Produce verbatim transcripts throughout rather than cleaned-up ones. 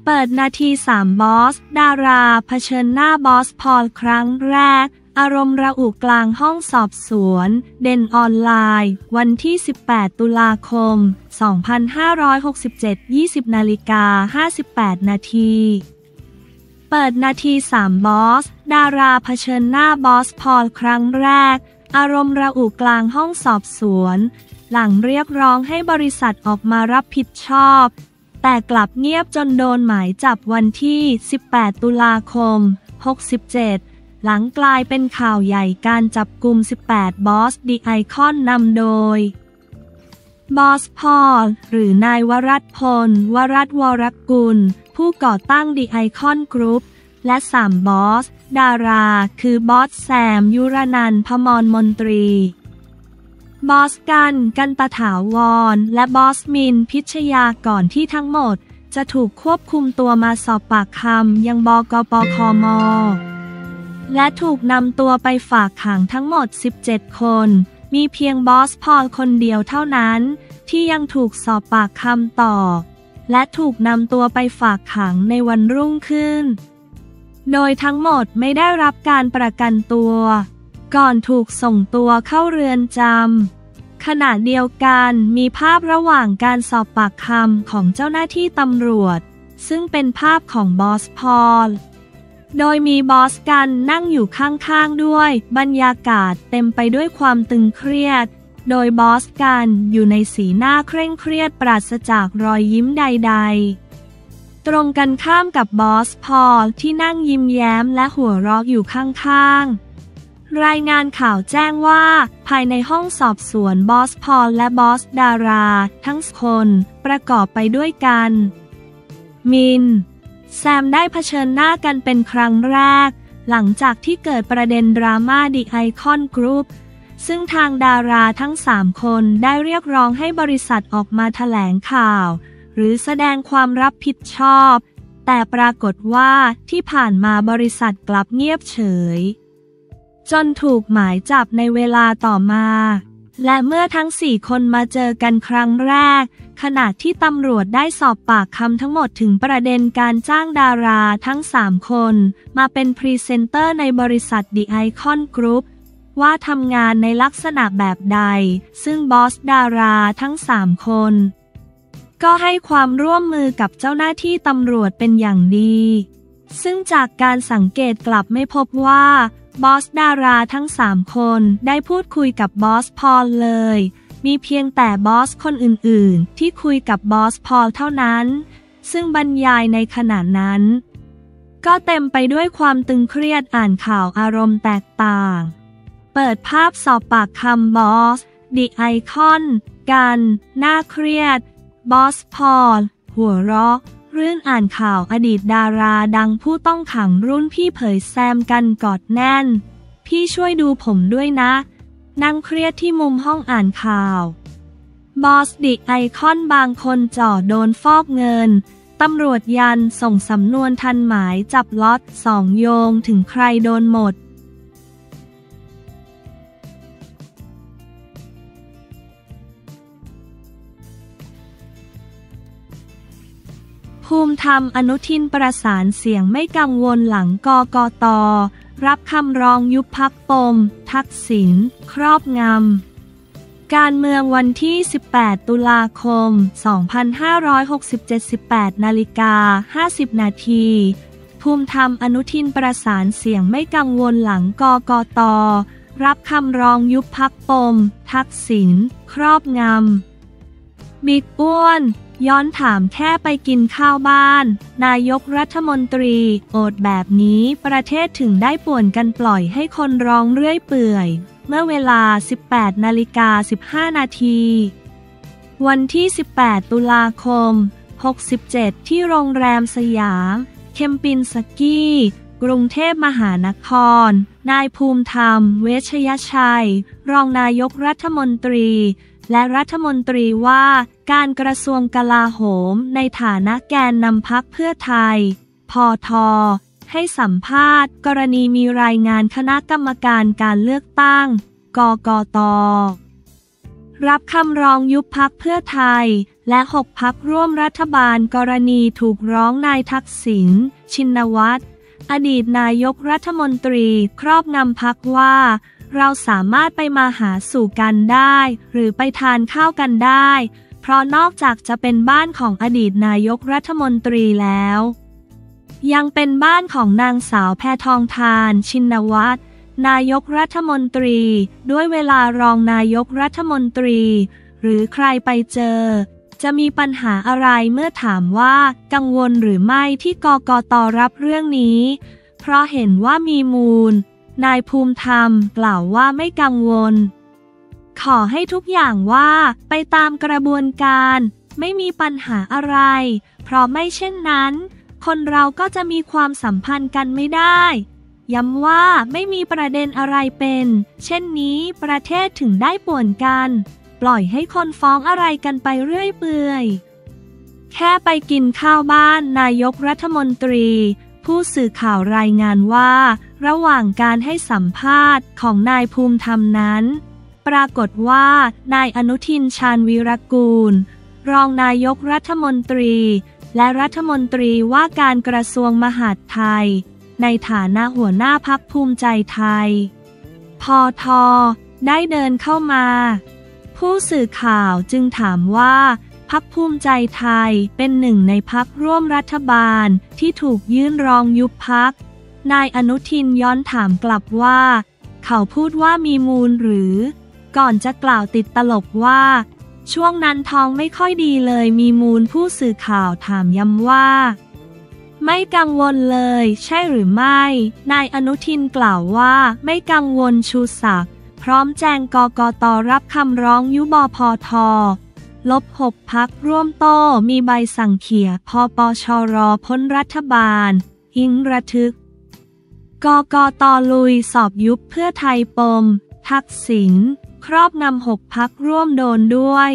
เปิดนาทีสามบอสดาราเผชิญหน้าบอสพอลครั้งแรกอารมณ์ระอุกลางห้องสอบสวนเด่นออนไลน์วันที่สิบแปดตุลาคมสองพันห้าร้อยหกสิบเจ็ด ยี่สิบนาฬิกาห้าสิบแปดนาทีเปิดนาทีสามบอสดาราเผชิญหน้าบอสพอลครั้งแรกอารมณ์ระอุกลางห้องสอบสวนหลังเรียกร้องให้บริษัทออกมารับผิดชอบแต่กลับเงียบจนโดนหมายจับวันที่สิบแปดตุลาคมหกสิบเจ็ดหลังกลายเป็นข่าวใหญ่การจับกุมสิบแปดบอสดีไอคอนนำโดยบอสพอลหรือนายวรัตน์พลวรัตน์วรกุลผู้ก่อตั้งดีไอคอนกรุ๊ปและสามบอสดาราคือบอสแซมยุรนันท์ พมรมนตรีบอสกันกันตถาวรและบอสมินพิชยาก่อนที่ทั้งหมดจะถูกควบคุมตัวมาสอบปากคำยังบกปคม.และถูกนำตัวไปฝากขังทั้งหมดสิบเจ็ดคนมีเพียงบอสพอลคนเดียวเท่านั้นที่ยังถูกสอบปากคำต่อและถูกนำตัวไปฝากขังในวันรุ่งขึ้นโดยทั้งหมดไม่ได้รับการประกันตัวก่อนถูกส่งตัวเข้าเรือนจำขณะเดียวกันมีภาพระหว่างการสอบปากคำของเจ้าหน้าที่ตำรวจซึ่งเป็นภาพของบอสพอลโดยมีบอสกันนั่งอยู่ข้างๆด้วยบรรยากาศเต็มไปด้วยความตึงเครียดโดยบอสกันอยู่ในสีหน้าเคร่งเครียดปราศจากรอยยิ้มใดๆตรงกันข้ามกับบอสพอลที่นั่งยิ้มแย้มและหัวเราะอยู่ข้างๆรายงานข่าวแจ้งว่าภายในห้องสอบสวนบอสพอลและบอสดาราทั้งคนประกอบไปด้วยกันมินแซมได้เผชิญหน้ากันเป็นครั้งแรกหลังจากที่เกิดประเด็นดราม่าดีไอคอนกรุ๊ปซึ่งทางดาราทั้งสามคนได้เรียกร้องให้บริษัทออกมาแถลงข่าวหรือแสดงความรับผิดชอบแต่ปรากฏว่าที่ผ่านมาบริษัทกลับเงียบเฉยจนถูกหมายจับในเวลาต่อมาและเมื่อทั้งสี่คนมาเจอกันครั้งแรกขณะที่ตำรวจได้สอบปากคำทั้งหมดถึงประเด็นการจ้างดาราทั้งสามคนมาเป็นพรีเซนเตอร์ในบริษัทดีไอคอนกรุ๊ปว่าทำงานในลักษณะแบบใดซึ่งบอสดาราทั้งสามคนก็ให้ความร่วมมือกับเจ้าหน้าที่ตำรวจเป็นอย่างดีซึ่งจากการสังเกตกลับไม่พบว่าบอสดาราทั้งสามคนได้พูดคุยกับบอสพอลเลยมีเพียงแต่บอสคนอื่นๆที่คุยกับบอสพอลเท่านั้นซึ่งบรรยายในขณะนั้นก็เต็มไปด้วยความตึงเครียดอ่านข่าวอารมณ์แตกต่างเปิดภาพสอบปากคำบอสดีไอคอนกันหน้าเครียดบอสพอลหัวเราะรื่นอ่านข่าวอดีตดาราดังผู้ต้องขังรุ่นพี่เผยแซมกันกอดแน่นพี่ช่วยดูผมด้วยนะนั่งเครียดที่มุมห้องอ่านข่าวบอสดิไอคอนบางคนจ่อโดนฟอกเงินตำรวจยันส่งสำนวนทันหมายจับล็อตสองโยงถึงใครโดนหมดภูมิธรรมอนุทินประสานเสียงไม่กังวลหลังกกต.รับคำร้องยุบพรรคปมทักษิณครอบงำการเมืองวันที่สิบแปดตุลาคมสองพันห้าร้อยหกสิบเจ็ด สิบแปดนาฬิกาห้าสิบนาทีภูมิธรรมอนุทินประสานเสียงไม่กังวลหลังกกต.รับคำร้องยุบพรรคปมทักษิณครอบงำบิ๊กอ้วนย้อนถามแค่ไปกินข้าวบ้านนายกรัฐมนตรีโอดแบบนี้ประเทศถึงได้ป่วนกันปล่อยให้คนร้องเรื่อยเปื่อยเมื่อเวลา สิบแปดนาฬิกาสิบห้านาทีวันที่สิบแปดตุลาคมหกสิบเจ็ดที่โรงแรมสยามเคมปินสกี้กรุงเทพมหานครนายภูมิธรรมเวชยชัยรองนายกรัฐมนตรีและรัฐมนตรีว่าการกระทรวงกลาโหมในฐานะแกนนำพรรคเพื่อไทยพท.ให้สัมภาษณ์กรณีมีรายงานคณะกรรมการการเลือกตั้งกกต.รรับคำร้องยุบพรรคเพื่อไทยและหกพรรคร่วมรัฐบาลกรณีถูกร้องนายทักษิณชินวัตรอดีตนายกรัฐมนตรีครอบงำพรรคว่าเราสามารถไปมาหาสู่กันได้หรือไปทานข้าวกันได้เพราะนอกจากจะเป็นบ้านของอดีตนายกรัฐมนตรีแล้วยังเป็นบ้านของนางสาวแพทองธารชินวัตรนายกรัฐมนตรีด้วยเวลารองนายกรัฐมนตรีหรือใครไปเจอจะมีปัญหาอะไรเมื่อถามว่ากังวลหรือไม่ที่กกต.รับเรื่องนี้เพราะเห็นว่ามีมูลนายภูมิธรรมกล่าวว่าไม่กังวลขอให้ทุกอย่างว่าไปตามกระบวนการไม่มีปัญหาอะไรเพราะไม่เช่นนั้นคนเราก็จะมีความสัมพันธ์กันไม่ได้ย้ำว่าไม่มีประเด็นอะไรเป็นเช่นนี้ประเทศถึงได้ป่วนกันปล่อยให้คนฟ้องอะไรกันไปเรื่อยเปื่อยแค่ไปกินข้าวบ้านนายกรัฐมนตรีผู้สื่อข่าวรายงานว่าระหว่างการให้สัมภาษณ์ของนายภูมิธรรมนั้นปรากฏว่านายอนุทินชาญวีรกูลรองนายกรัฐมนตรีและรัฐมนตรีว่าการกระทรวงมหาดไทยในฐานะหัวหน้าพรรคภูมิใจไทยพท.ได้เดินเข้ามาผู้สื่อข่าวจึงถามว่าพรรคภูมิใจไทยเป็นหนึ่งในพรรคร่วมรัฐบาลที่ถูกยื่นร้องยุบพรรคนายอนุทินย้อนถามกลับว่าเขาพูดว่ามีมูลหรือก่อนจะกล่าวติดตลกว่าช่วงนั้นท้องไม่ค่อยดีเลยมีมูลผู้สื่อข่าวถามย้ำว่าไม่กังวลเลยใช่หรือไม่นายอนุทินกล่าวว่าไม่กังวลชูศักดิ์พร้อมแจงกกต.รับคำร้องยุบพท.ลบหกพรรคร่วมโต้มีใบสั่งเขี่ยพปชรพ้นรัฐบาลอิงระทึกกกต.ลุยสอบยุบเพื่อไทยปมทักษิณครอบงำหกพรรคร่วมโดนด้วย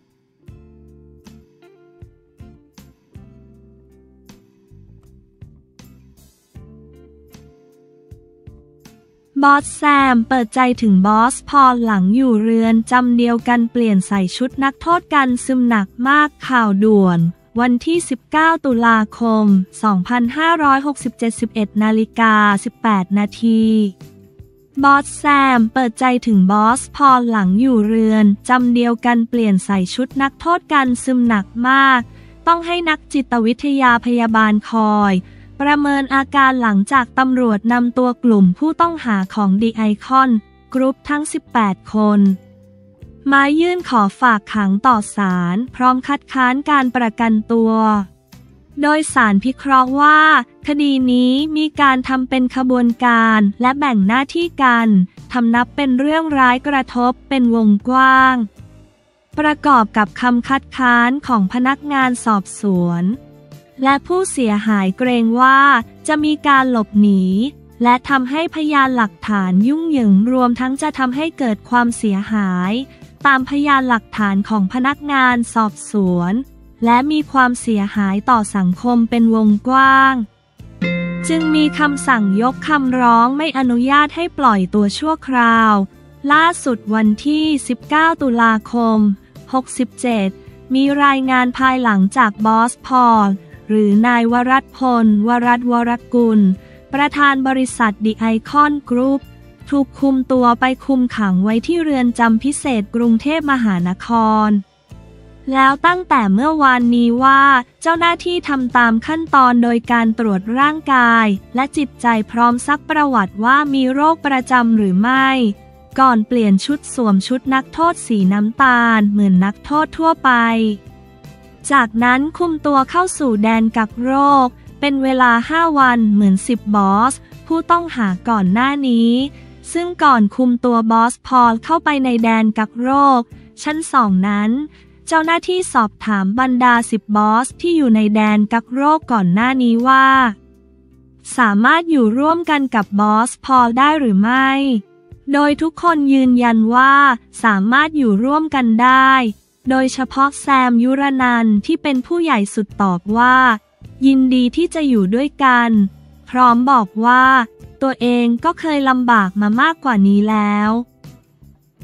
บอสแซมเปิดใจถึงบอสพอลหลังอยู่เรือนจำเดียวกันเปลี่ยนใส่ชุดนักโทษกันซึมหนักมากข่าวด่วนวันที่สิบเก้าตุลาคมสองพันห้าร้อยหกสิบเจ็ด สิบเอ็ดนาฬิกาสิบแปดนาทีบอสแซมเปิดใจถึงบอสพอลหลังอยู่เรือนจำเดียวกันเปลี่ยนใส่ชุดนักโทษกันซึมหนักมากต้องให้นักจิตวิทยาพยาบาลคอยประเมินอาการหลังจากตำรวจนำตัวกลุ่มผู้ต้องหาของดีไอคอนกรุ๊ปทั้งสิบแปดคนมายื่นขอฝากขังต่อศาลพร้อมคัดค้านการประกันตัวโดยศาลพิเคราะห์ว่าคดีนี้มีการทำเป็นขบวนการและแบ่งหน้าที่กันทำนับเป็นเรื่องร้ายกระทบเป็นวงกว้างประกอบกับคำคัดค้านของพนักงานสอบสวนและผู้เสียหายเกรงว่าจะมีการหลบหนีและทำให้พยานหลักฐานยุ่งเหยิงรวมทั้งจะทำให้เกิดความเสียหายตามพยานหลักฐานของพนักงานสอบสวนและมีความเสียหายต่อสังคมเป็นวงกว้างจึงมีคำสั่งยกคำร้องไม่อนุญาตให้ปล่อยตัวชั่วคราวล่าสุดวันที่สิบเก้าตุลาคมหกสิบเจ็ดมีรายงานภายหลังจากบอสพอลหรือนายวรัตพลวรัตน์วรกุลประธานบริษัทดีไอคอนกรุ๊ปถูกคุมตัวไปคุมขังไว้ที่เรือนจำพิเศษกรุงเทพมหานครแล้วตั้งแต่เมื่อวานนี้ว่าเจ้าหน้าที่ทำตามขั้นตอนโดยการตรวจร่างกายและจิตใจพร้อมซักประวัติว่ามีโรคประจำหรือไม่ก่อนเปลี่ยนชุดสวมชุดนักโทษสีน้ำตาลเหมือนนักโทษทั่วไปจากนั้นคุมตัวเข้าสู่แดนกักโรคเป็นเวลาห้าวันเหมือนสิบบอสผู้ต้องหาก่อนหน้านี้ซึ่งก่อนคุมตัวบอสพอลเข้าไปในแดนกักโรคชั้นสองนั้นเจ้าหน้าที่สอบถามบรรดาสิบบอสที่อยู่ในแดนกักโรคก่อนหน้านี้ว่าสามารถอยู่ร่วมกันกับบอสพอลได้หรือไม่โดยทุกคนยืนยันว่าสามารถอยู่ร่วมกันได้โดยเฉพาะแซมยุรนันท์ที่เป็นผู้ใหญ่สุดตอบว่ายินดีที่จะอยู่ด้วยกันพร้อมบอกว่าตัวเองก็เคยลำบากมามากกว่านี้แล้ว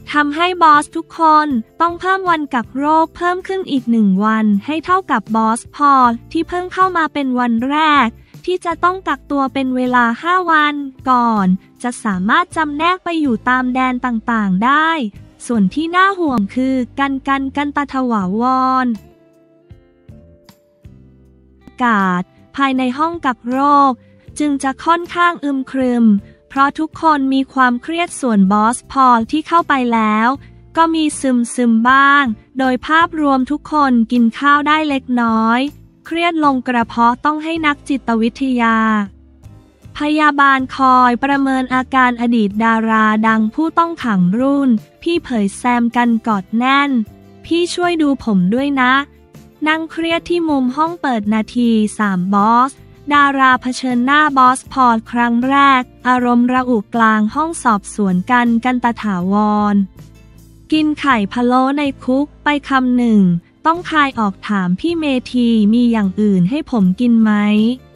ทำให้บอสทุกคนต้องเพิ่มวันกักโรคเพิ่มขึ้นอีกหนึ่งวันให้เท่ากับบอสพอลที่เพิ่งเข้ามาเป็นวันแรกที่จะต้องกักตัวเป็นเวลาห้าวันก่อนจะสามารถจำแนกไปอยู่ตามแดนต่างๆได้ส่วนที่น่าห่วงคือกันกันกันตถาวรอากาศภายในห้องกักโรคจึงจะค่อนข้างอึมครึมเพราะทุกคนมีความเครียดส่วนบอสพอลที่เข้าไปแล้วก็มีซึมซึมบ้างโดยภาพรวมทุกคนกินข้าวได้เล็กน้อยเครียดลงกระเพาะต้องให้นักจิตวิทยาพยาบาลคอยประเมินอาการอดีตดาราดังผู้ต้องขังรุ่นพี่เผยแซมกันกอดแน่นพี่ช่วยดูผมด้วยนะนั่งเครียดที่มุมห้องเปิดนาทีสามบอสดาราเผชิญหน้าบอสพอลครั้งแรกอารมณ์ระอุกลางห้องสอบสวนกันกันตถาวรกินไข่พะโล้ในคุกไปคำหนึ่งต้องคายออกถามพี่เมธีมีอย่างอื่นให้ผมกินไหม